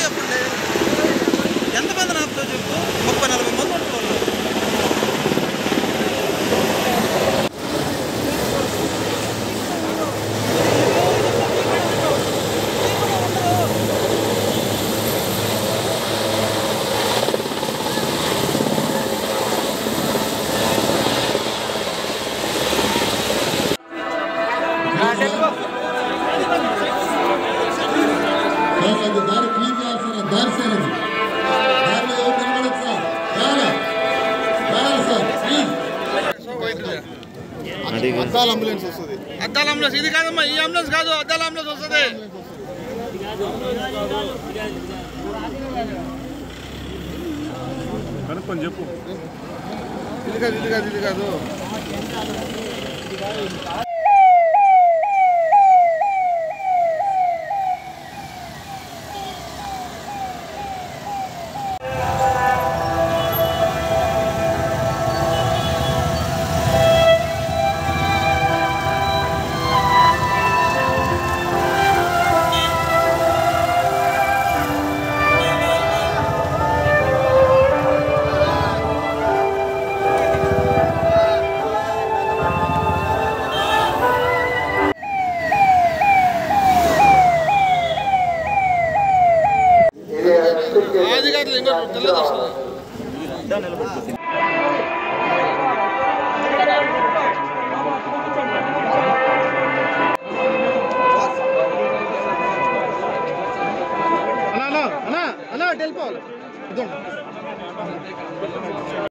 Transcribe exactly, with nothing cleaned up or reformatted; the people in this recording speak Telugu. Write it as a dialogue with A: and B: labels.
A: చెప్పండి, ఎంతమంది నాపుతో చెప్పు, ముప్పై నలభై మంది ఉంటున్నారు.
B: దారి క్లీన్ చేయాల్సిన దారి సార్ అది దారిలో ఎవరు నిలబడదు సార్. సార్ ప్లీజ్ అద్దాల అంబులెన్స్ వస్తుంది.
A: అద్దాల అంబులెన్స్ ఇది కాదమ్మా, ఈ అంబులెన్స్ కాదు, అద్దాల అంబులెన్స్ వస్తుంది.
C: కనుక్కొని చెప్పు.
A: ఇది కాదు ఇది కాదు ఇది కాదు తెల్లది వస్తుంది. అన్నా అన్నా అన్నా అన్నా వెళ్ళిపోవాలి.